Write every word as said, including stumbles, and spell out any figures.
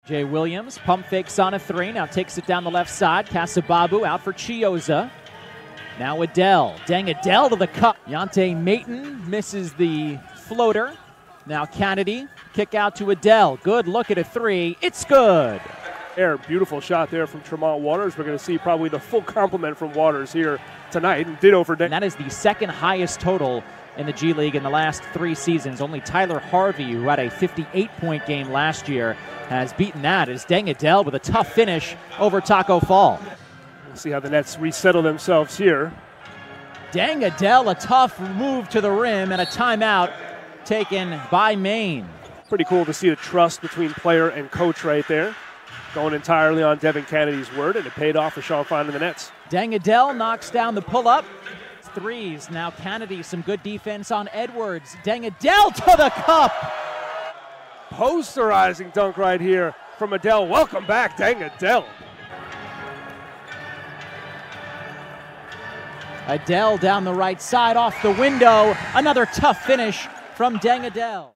Jay Williams, pump fakes on a three, now takes it down the left side. Kasababu out for Chiozza. Now Adele, Deng Adele to the cup. Yante Maton misses the floater. Now Kennedy, kick out to Adele. Good look at a three, it's good. Air, beautiful shot there from Tremont Waters. We're going to see probably the full complement from Waters here tonight, and ditto for Deng. And that is the second highest total in the G League in the last three seasons. Only Tyler Harvey, who had a fifty-eight point game last year, has beaten that as Deng Adele with a tough finish over Taco Fall. We'll see how the Nets resettle themselves here. Deng Adele, a tough move to the rim and a timeout taken by Maine. Pretty cool to see the trust between player and coach right there. Going entirely on Devin Kennedy's word, and it paid off for Sean Fine and the Nets. Deng Adele knocks down the pull-up. Threes. Now Kennedy, some good defense on Edwards. Deng Adele to the cup. Posterizing dunk right here from Adele. Welcome back, Deng Adele. Adele down the right side off the window. Another tough finish from Deng Adele.